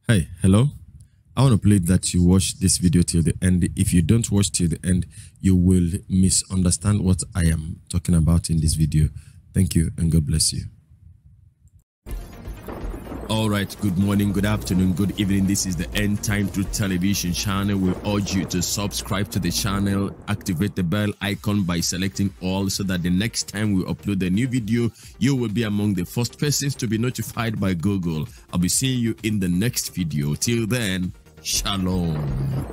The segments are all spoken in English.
Hey, hello. I want to plead that you watch this video till the end. If you don't watch till the end, you will misunderstand what I am talking about in this video. Thank you and God bless you. All right, good morning, good afternoon, good evening. This is the End Time Truth Television channel. We urge you to subscribe to the channel, activate the bell icon by selecting all so that the next time we upload a new video, you will be among the first persons to be notified by Google. I'll be seeing you in the next video. Till then, shalom.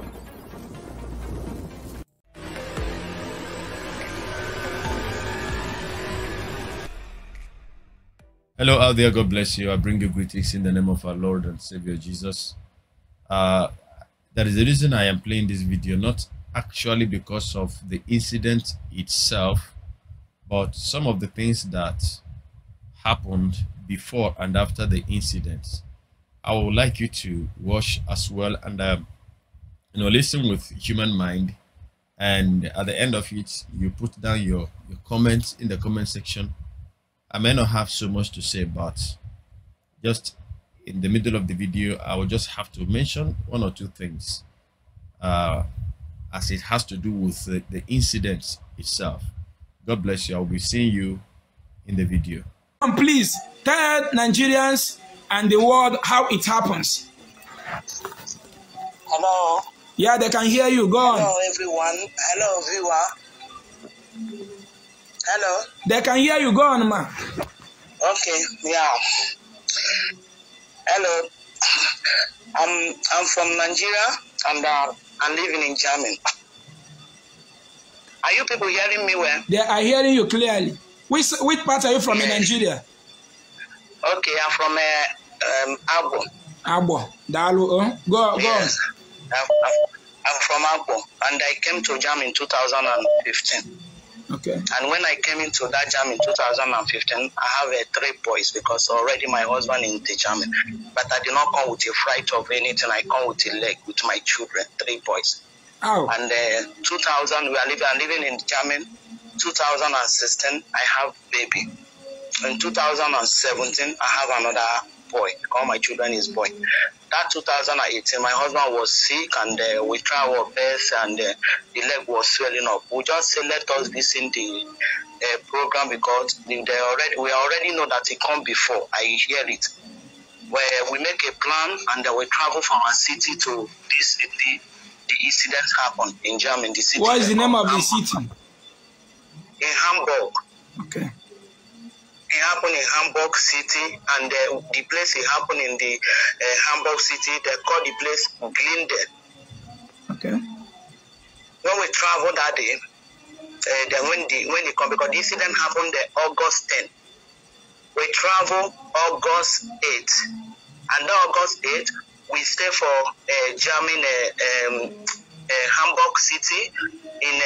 Hello out there, God bless you. I bring you greetings in the name of our Lord and Savior Jesus. That is the reason I am playing this video, not actually because of the incident itself, but some of the things that happened before and after the incident. I would like you to watch as well and listen with human mind, and at the end of it, you put down your comments in the comment section. I may not have so much to say, but just in the middle of the video, I will just have to mention one or two things as it has to do with the incident itself. God bless you. I will be seeing you in the video. Please tell Nigerians and the world how it happens. Hello. Yeah, they can hear you. Go on. Hello, everyone. Hello, viewer. Hello. They can hear you. Go on, ma. Okay. Yeah. Hello. I'm from Nigeria and I'm living in Germany. Are you people hearing me well? They are hearing you clearly. Which part are you from in Nigeria? Okay, I'm from Agbo. Agbo. Dalu. Go. Yes. I'm from Agbo, and I came to Germany in 2015. Okay. And when I came into that jam in 2015, I have 3 boys because already my husband in the jam. But I did not come with a fright of anything. I come with a leg with my children, 3 boys. Oh. And 2000, I'm living in Germany. 2016, I have baby. In 2017, I have another boy. All my children is boy. That 2018, my husband was sick and we tried our best and the leg was swelling up. We just say let us listen the program because we already know that it come before. I hear it. Where we make a plan and we travel from our city to this city. The incidents happen in Germany. The city. What is the name of the city? In Hamburg. Okay. It happened in Hamburg City, and the place it happened in the Hamburg City, they call the place Glinde. Okay. When we traveled that day, then when they come, because the incident happened August 10. We travel August 8, and then August 8, we stay for Germany, Hamburg City in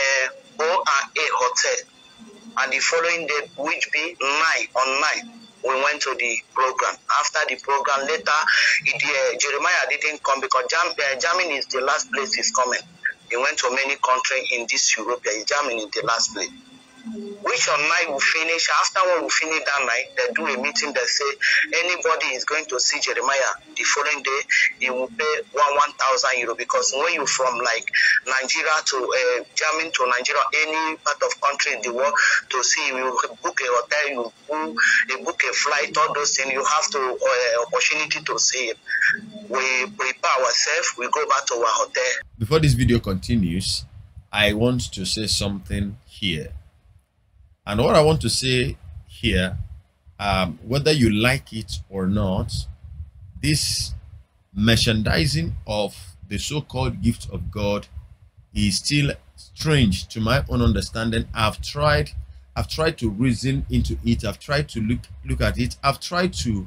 O&A Hotel. And the following day, which be 9, we went to the program. After the program, later, Jeremiah didn't come because Germany is the last place he's coming. He went to many countries in this Europe. Germany is the last place. Which on night we finish. After when we finish that night, they do a meeting. They say anybody is going to see Jeremiah the following day, he will pay 1,000 euro because when you from like Nigeria to Germany to Nigeria, any part of country in the world to see, you book a hotel, you book a flight, all those things. You have to opportunity to see it. We prepare ourselves. We go back to our hotel. Before this video continues, I want to say something here. And what I want to say here, whether you like it or not, this merchandising of the so-called gift of God is still strange to my own understanding. I've tried to reason into it. I've tried to look at it. I've tried to,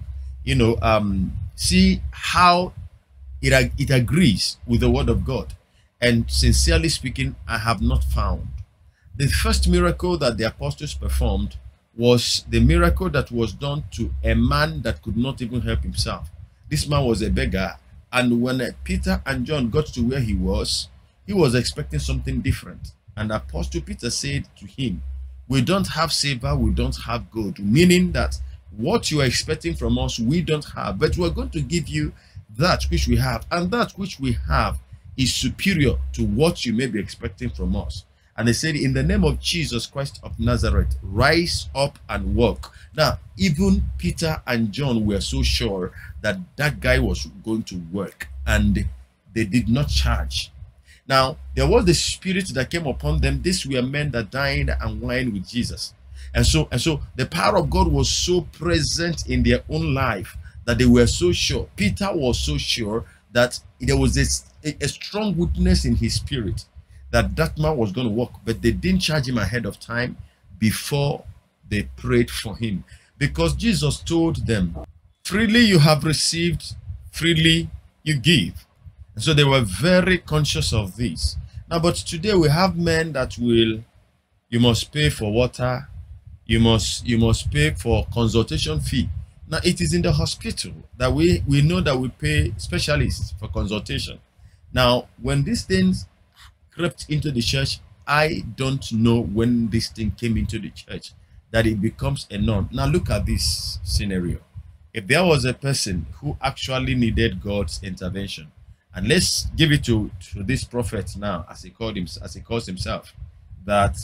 see how it agrees with the word of God. And sincerely speaking, I have not found. The first miracle that the apostles performed was the miracle that was done to a man that could not even help himself. This man was a beggar, and when Peter and John got to where he was expecting something different. And Apostle Peter said to him, "We don't have silver, we don't have gold," meaning that what you are expecting from us, we don't have, but we're going to give you that which we have, and that which we have is superior to what you may be expecting from us. And they said, in the name of Jesus Christ of Nazareth, rise up and walk. Now, even Peter and John were so sure that that guy was going to work, and they did not charge. Now, there was the spirit that came upon them. These were men that dined and wined with Jesus. And so the power of God was so present in their own life that they were so sure. Peter was so sure that there was a strong witness in his spirit that that man was going to walk, but they didn't charge him ahead of time before they prayed for him. Because Jesus told them, freely you have received, freely you give. And so they were very conscious of this. Now, but today we have men that will, you must pay for water, you must pay for consultation fee. Now, it is in the hospital that we know that we pay specialists for consultation. Now, when these things crept into the church, I don't know when this thing came into the church that it becomes a norm. Now, look at this scenario. If there was a person who actually needed God's intervention, and let's give it to this prophet now, as he calls himself, that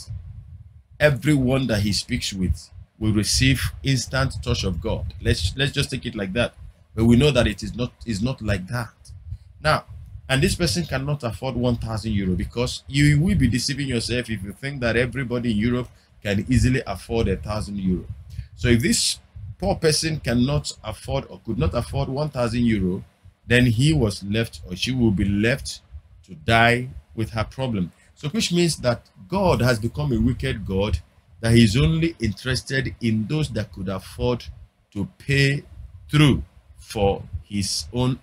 everyone that he speaks with will receive instant touch of God. Let's just take it like that. But we know that it is not like that. Now, and this person cannot afford 1,000 euro, because you will be deceiving yourself if you think that everybody in Europe can easily afford 1,000 euro. So if this poor person cannot afford or could not afford 1,000 euro, then he was left, or she will be left, to die with her problem. So which means that God has become a wicked God, that he's only interested in those that could afford to pay through for his own,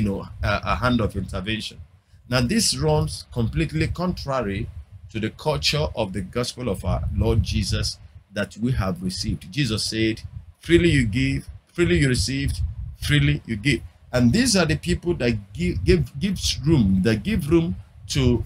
a hand of intervention. Now, this runs completely contrary to the culture of the gospel of our Lord Jesus that we have received. Jesus said, freely you give, freely you received, freely you give. And these are the people that give room to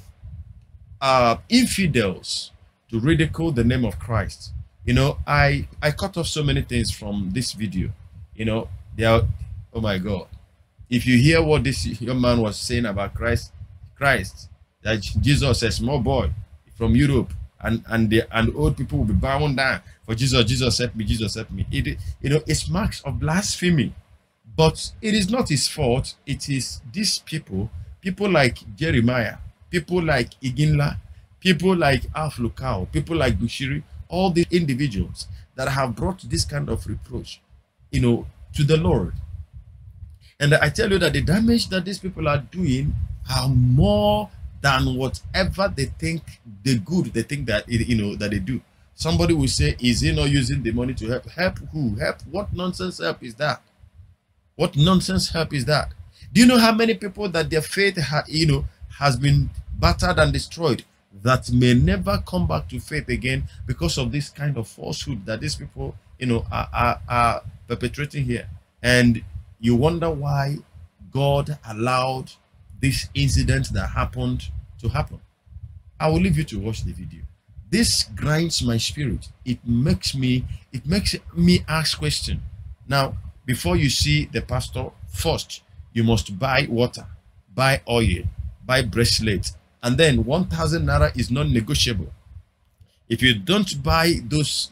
infidels to ridicule the name of Christ. I cut off so many things from this video. They are, oh my God. If you hear what this young man was saying about Christ, that Jesus, a small boy from Europe, and old people will be bowing down for Jesus. Jesus help me, Jesus help me. It's marks of blasphemy. But it is not his fault. It is these people like Jeremiah, people like Iginla, people like Alf Lukao, people like Bushiri, all the individuals that have brought this kind of reproach, to the Lord. And I tell you that the damage that these people are doing are more than whatever they think, the good they think that, that they do. Somebody will say, is he not using the money to help? Help who? Help? What nonsense help is that? What nonsense help is that? Do you know how many people that their faith has been battered and destroyed, that may never come back to faith again because of this kind of falsehood that these people are perpetrating here? And you wonder why God allowed this incident that happened to happen. I will leave you to watch the video. This grinds my spirit. It makes me ask questions. Now, before you see the pastor, first you must buy water, buy oil, buy bracelets, and then 1,000 naira is non-negotiable. If you don't buy those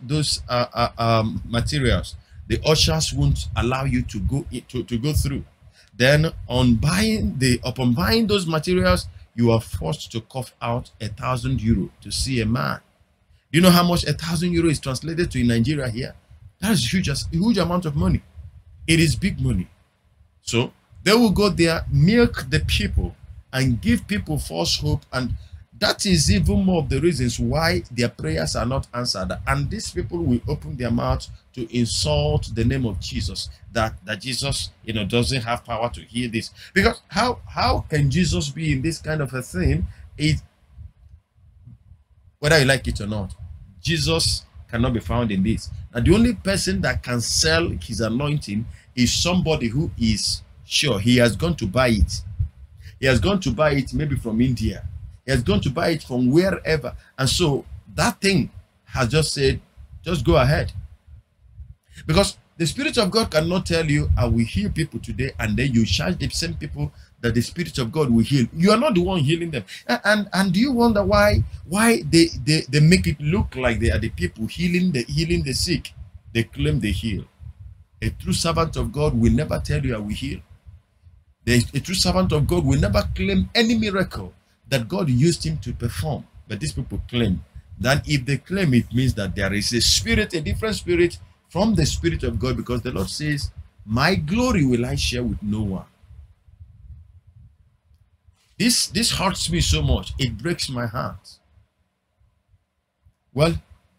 materials, the ushers won't allow you to go through. Then upon buying those materials, you are forced to cough out 1,000 euro to see a man. Do you know how much 1,000 euro is translated to in Nigeria here? That is a huge amount of money. It is big money. So they will go there, milk the people, and give people false hope. And that is even more of the reasons why their prayers are not answered. And these people will open their mouths to insult the name of Jesus, that Jesus doesn't have power to heal this. Because how can Jesus be in this kind of a thing? Whether you like it or not, Jesus cannot be found in this. And the only person that can sell his anointing is somebody who is sure he has gone to buy it. He has gone to buy it maybe from India. He has gone to buy it from wherever. And so that thing has just said, just go ahead. Because The Spirit of God cannot tell you, I will heal people today, and then you charge the same people that the Spirit of God will heal. You are not the one healing them. And do you wonder why they make it look like they are the people healing the sick? They claim they heal. A true servant of God will never tell you I will heal. A true servant of God will never claim any miracle that God used him to perform. But these people claim. That if they claim, it means that there is a spirit, a different spirit from the Spirit of God, because the Lord says, my glory will I share with no one. This hurts me so much. It breaks my heart. Well,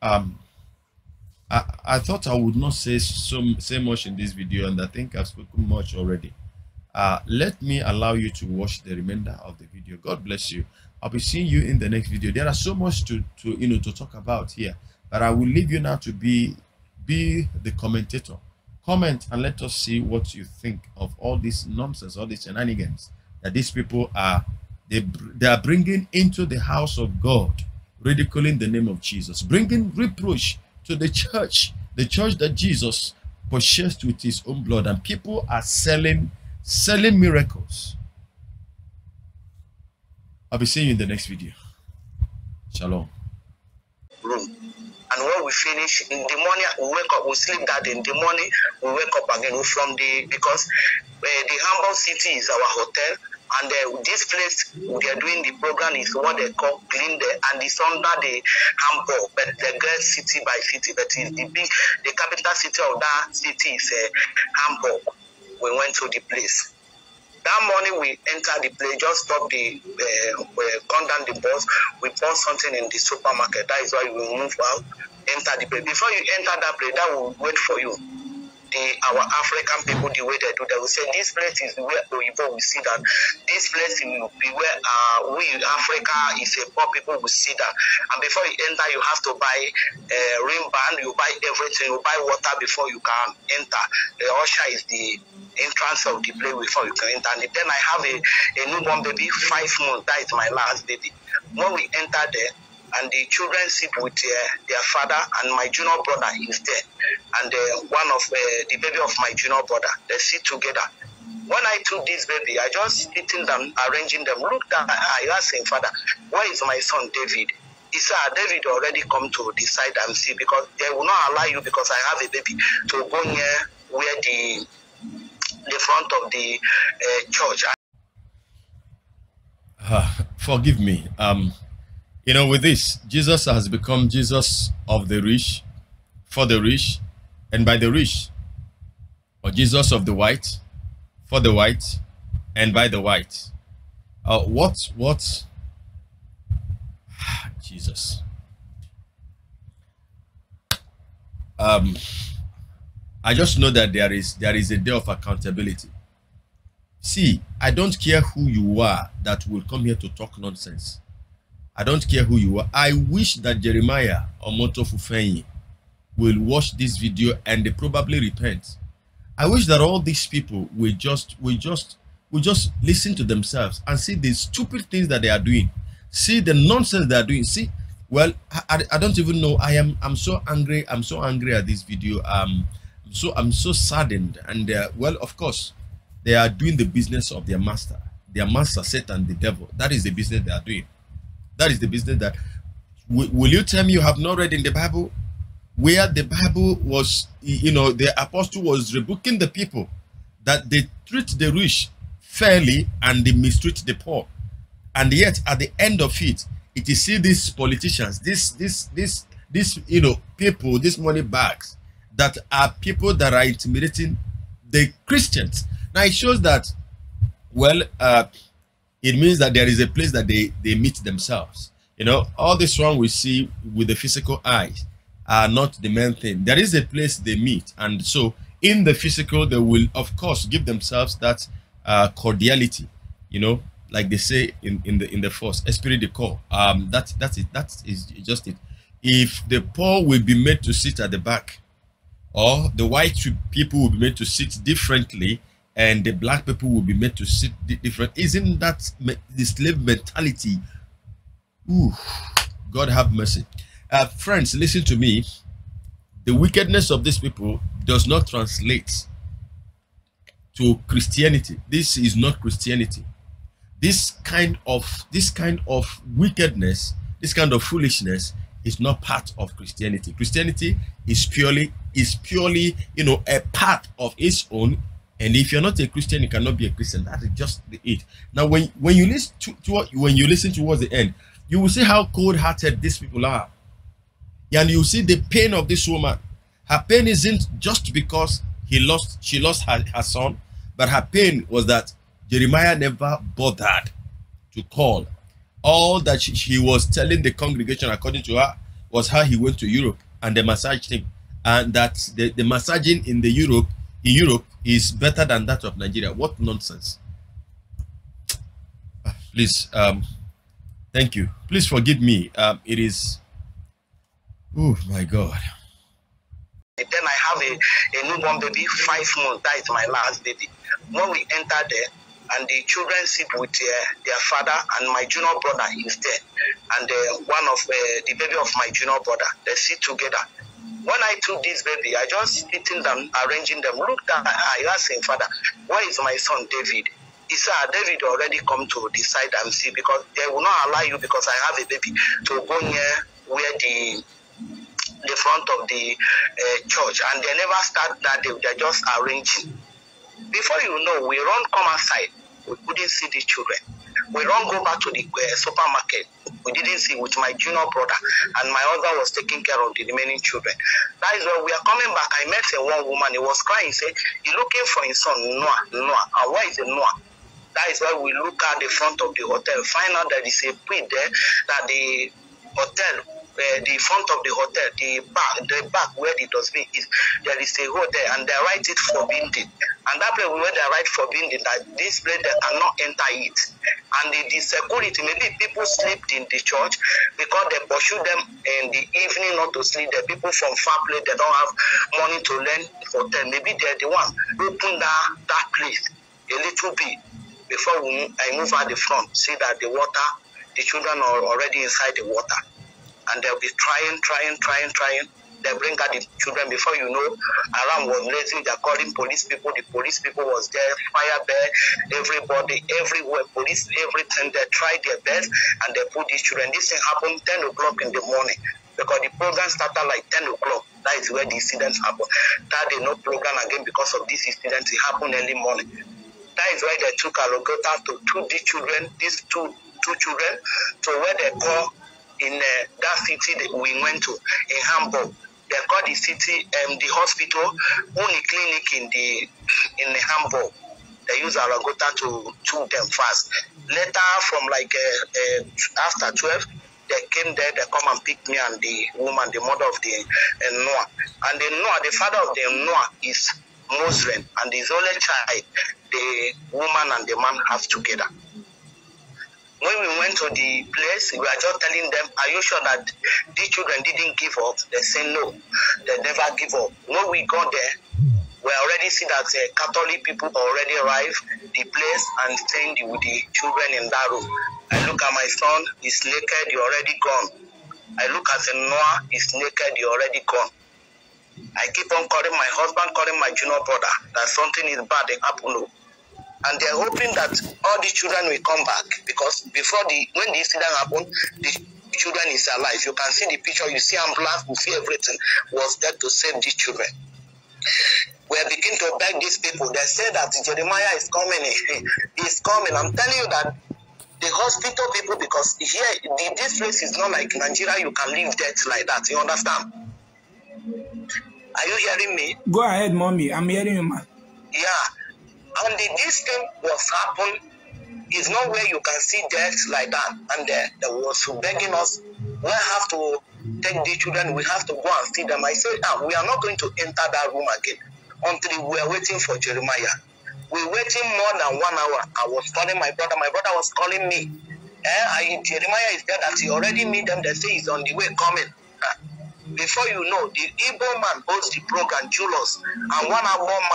I thought I would not say much in this video, and I think I've spoken much already. Let me allow you to watch the remainder of the video. God bless you. I'll be seeing you in the next video. There are so much to talk about here, but I will leave you now to be the commentator. Comment and let us see what you think of all this nonsense, all these shenanigans that these people are bringing into the house of God, ridiculing the name of Jesus, bringing reproach to the church that Jesus purchased with his own blood, and people are selling miracles. I'll be seeing you in the next video. Shalom. Room. And when we finish in the morning, we wake up, we sleep that in the morning, we wake up again because the Humble City is our hotel, and this place we are doing the program is what they call Glendale, and it's under the Hamburg, but the great city by city, but the capital city of that city is Hamburg. We went to the place. That morning we entered the place, just stop come down the bus, we bought something in the supermarket. That is why we move out, enter the place. Before you enter that place, that will wait for you. Our African people, the way they do, they will say this place is where Oyibo will see that. This place will be where we in Africa is a poor people will see that. And before you enter, you have to buy a ring band, you buy everything, you buy water before you can enter. The usher is the entrance of the place before you can enter. And then I have a newborn baby, 5 months. That is my last baby. When we enter there, and the children sit with their father, and my junior brother is there, and one of the baby of my junior brother, they sit together. When I took this baby, I just sitting them, arranging them. Look down, I asked him, Father, where is my son David? He said, David already come to the side and see, because they will not allow you, because I have a baby, to go near where the front of the church. Forgive me. With this, Jesus has become Jesus of the rich, for the rich, and by the rich, or Jesus of the white, for the white, and by the white. What? Jesus. I just know that there is a day of accountability. See, I don't care who you are that will come here to talk nonsense. I don't care who you are. I wish that Jeremiah Omoto Fufeyin will watch this video and they probably repent. I wish that all these people will just listen to themselves and see the stupid things that they are doing. See the nonsense they are doing. See, well, I don't even know. I'm so angry. I'm so angry at this video. I'm so saddened. And well, of course, they are doing the business of their master. Their master, Satan, the devil. That is the business they are doing. That is the business that. Will you tell me you have not read in the Bible where the Bible was, the apostle was rebuking the people that they treat the rich fairly and they mistreat the poor, and yet at the end of it, it is see these politicians, these people, these money bags that are people that are intimidating the Christians. Now it shows that, well, it means that there is a place that they meet themselves. All this one we see with the physical eyes are not the main thing. There is a place they meet, and so in the physical they will of course give themselves that cordiality, like they say in the force, esprit de corps. That's it. That is just it. If the poor will be made to sit at the back, or the white people will be made to sit differently, and the black people will be made to sit different, isn't that the slave mentality? Ooh, God have mercy. Friends, listen to me. the wickedness of these people does not translate to Christianity. This is not Christianity. This kind of wickedness, this kind of foolishness is not part of Christianity. Christianity is purely, you know, a part of its own. And if you're not a Christian, you cannot be a Christian. That is just it. Now, when you listen when you listen towards the end, you will see how cold-hearted these people are, and you see the pain of this woman. Her pain isn't just because she lost her son, but her pain was that Jeremiah never bothered to call. All that she was telling the congregation, according to her, was how he went to Europe and they massaged him, and that the massaging in Europe is better than that of Nigeria. What nonsense! Please, thank you. Please forgive me. It is. Oh my God. Then I have a newborn baby, 5 months. That is my last baby. When we enter there, and the children sit with their father, and my junior brother is there, and one of the baby of my junior brother, they sit together. When I took this baby, I just sitting them, arranging them. Look down, I asked him, Father, where is my son David? He said, David already come to the side and see, because they will not allow you, because I have a baby, to go near where the front of the church, and they never start that day. They're just arranging. Before you know, we run come outside. We couldn't see the children. We run go back to the supermarket. We didn't see with my junior brother, and my husband was taking care of the remaining children. That is when we are coming back. I met one woman. He was crying. He said, "He's looking for his son Noah. And where is the Noah?" That is why we look at the front of the hotel, find out that there's a print there that the hotel. The front of the hotel, the back where the dustbin is, there is a hole there, and they write it forbidden. And that place where they write forbidden, that this place they cannot enter it. And the security, maybe people slept in the church because they pursue them in the evening not to sleep. The people from far place, they don't have money to rent hotel. Maybe they're the one who open that place a little bit before I move out the front. See that the water, the children are already inside the water. And they'll be trying. They bring out the children. Before you know, alarm was raising. They're calling police people. The police people was there, fire there, everybody, everywhere, police, everything. They tried their best and they put these children. This thing happened 10 o'clock in the morning, because the program started like 10 o'clock. That is where the incidents happen. That day no program again because of this incident. It happened early morning. That is why they took Alogota to these children, these two children, to where they call in that city that we went to in Hamburg. They call the city the hospital, only clinic in the Hamburg. They use Aragota to took them fast. Later, from like after 12, they came there. They come and pick me and the woman, the mother of the Noah. And the father of the Noah is Muslim, and his only child, the woman and the man have together. When we went to the place, we were just telling them, are you sure that these children didn't give up? They say no, they never give up. When we got there, we already see that Catholic people already arrived the place and staying with the children in that room. I look at my son, he's naked, he's already gone. I look at the Noah, he's naked, he's already gone. I keep on calling my husband, calling my junior brother, that something is bad in Apollo. And they're hoping that all the children will come back, because when the incident happened, the children is alive. You can see the picture, you see ambulance, you see everything was there to save these children. We are beginning to beg these people. They say that Jeremiah is coming. He's coming. I'm telling you that the hospital people, because here, this place is not like Nigeria, you can live death like that. You understand? Are you hearing me? Go ahead, mommy. I'm hearing you, man. Yeah. And this thing was happened is not where you can see death like that. And they was begging us, we have to take the children, we have to go and see them. I said, we are not going to enter that room again until we are waiting for Jeremiah. We're waiting more than 1 hour. I was calling my brother was calling me. Jeremiah is there, that he already meet them. They say he's on the way coming. Before you know, the Igbo man holds the program, Julius, and one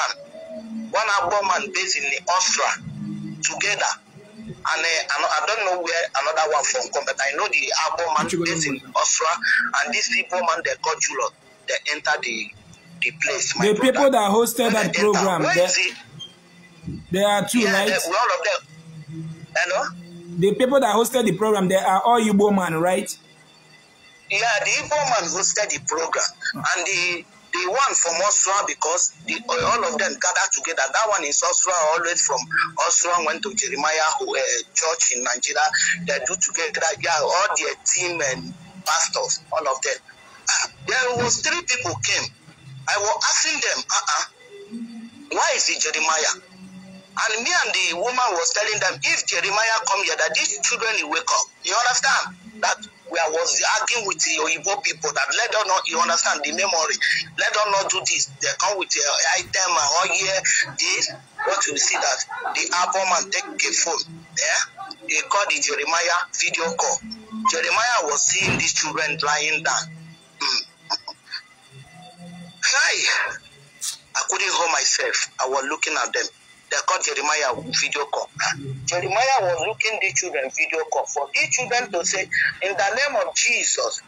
Igbo man based in Austria together. And I don't know where another one from come, but I know the Igbo man based in Austria, and these people man they call Julius. they enter the place. The people that hosted that program, there are two, right? All of them. Hello? The people that hosted the program, they are all Igbo man, right? Yeah, the Igbo man hosted the program. And the one from Osra, because all of them gathered together. That one is Osra, always from Osra, went to Jeremiah church in Nigeria. They do together, yeah, all their team and pastors, all of them. There was 3 people came. I was asking them, why is it Jeremiah? And me and the woman was telling them, if Jeremiah come here, that these children will wake up. You understand? That I was arguing with the Oyibo people that let them not, you understand the memory. Let them not do this. They come with an item and all year this. What you see that the Apple man take a phone. Yeah? He called the Jeremiah video call. Jeremiah was seeing these children lying down. I couldn't hold myself. I was looking at them. They called Jeremiah video call. Jeremiah was looking the children video call for these children to say, in the name of Jesus,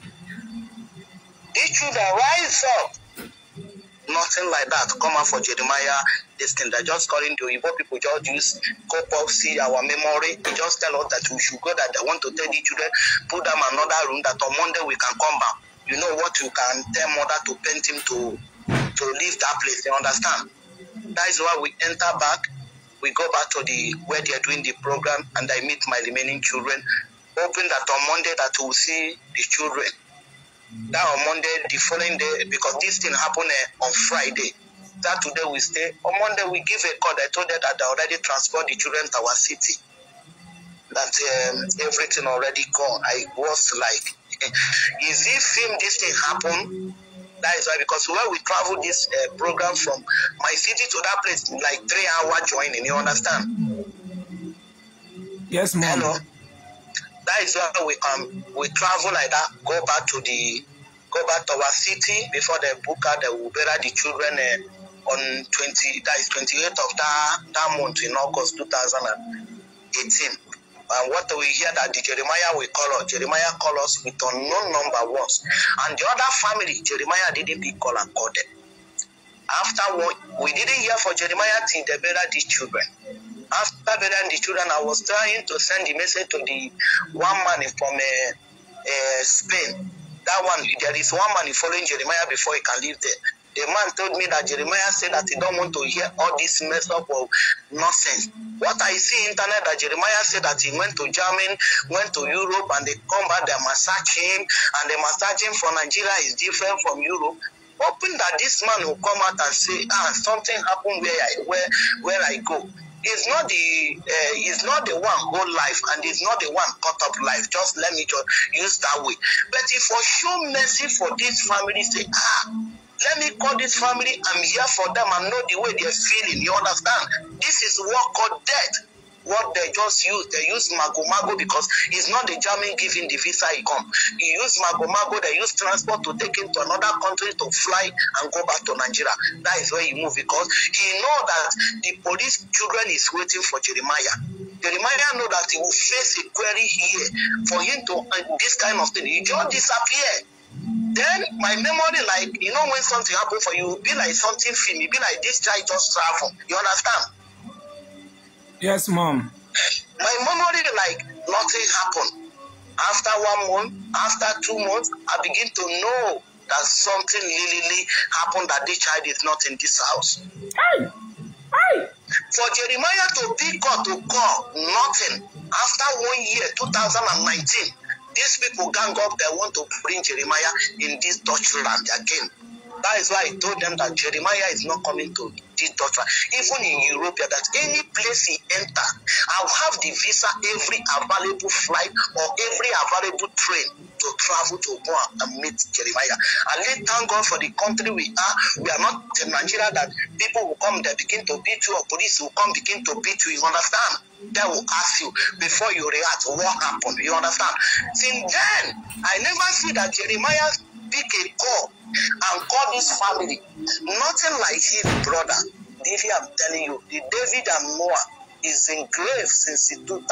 these children rise up. Nothing like that. Come out for Jeremiah. This thing, they're just calling the Igbo people, just use cop see our memory. They just tell us that we should go, that they want to tell the children, put them another room, that on Monday we can come back. You know what, you can tell mother to paint him to leave that place. You understand? That is why we enter back. We go back to where they are doing the program, and I meet my remaining children. Hoping that on Monday that we'll see the children. That on Monday, the following day, because this thing happened on Friday. Saturday we stay. On Monday we give a call. I told them that they already transport the children to our city. That everything already gone. I was like, is it film this thing happen? That is why, because when we travel this program from my city to that place, like 3-hour joining, you understand? Yes, ma'am. Hello? That is why we travel like that, go back to our city before they book out. They will bury the children on 28th of that month in August 2018. And what we hear that the Jeremiah will call us. Jeremiah call us with unknown number once. And the other family, Jeremiah didn't be called and called them. After we didn't hear for Jeremiah till they buried the children. After burying the children, I was trying to send the message to the one man from Spain. That one, there is one man following Jeremiah before he can leave there. The man told me that Jeremiah said that he don't want to hear all this mess up of nonsense. What I see internet that Jeremiah said that he went to Germany, went to Europe, and they come back, they massage him, and the massaging for Nigeria is different from Europe. Hoping that this man will come out and say, something happened where I go. He's not the one whole life, and he's not the one cut up life. Just let me just use that way. But if for show mercy for this family, say, let me call this family. I'm here for them and know the way they're feeling. You understand? This is what called death. What they just use, they use mago because it's not the German giving the visa he come. He use mago, they use transport to take him to another country to fly and go back to Nigeria. That is where he move because he know that the police children is waiting for Jeremiah. Jeremiah know that he will face a query here for him to this kind of thing. He just disappear. Then my memory, like, you know, when something happen for you, be like something film. It be like this guy just travel. You understand? Yes, mom. My memory, like, nothing happened. After 1 month, after 2 months, I begin to know that something really happened, that this child is not in this house. Hey! For Jeremiah to pick or to call, nothing. After 1 year, 2019, these people gang up, they want to bring Jeremiah in this Dutch land again. That is why I told them that Jeremiah is not coming to this Dutch land. Even in Europe, that any place he enter, I'll have the visa, every available flight or every available train to travel to go and meet Jeremiah. And let's thank God for the country we are. We are not in Nigeria that people will come, they begin to beat you, or police will come, begin to beat you. You understand? They will ask you before you react, what happened? You understand? Since then, I never see that Jeremiah pick a call and call this family. Nothing like his brother. David, I'm telling you, the David and Noah is engraved since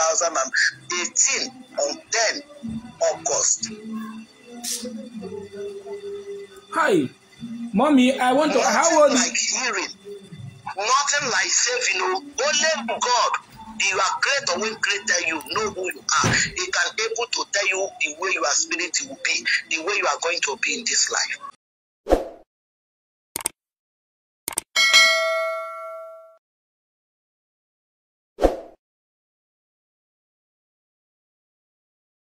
2018 on 10 August. Hi, mommy, I want to. How old? Like hearing, nothing like saving. Only God, you are creator when created you know who you are. He can able to tell you the way your spirit will be, the way you are going to be in this life.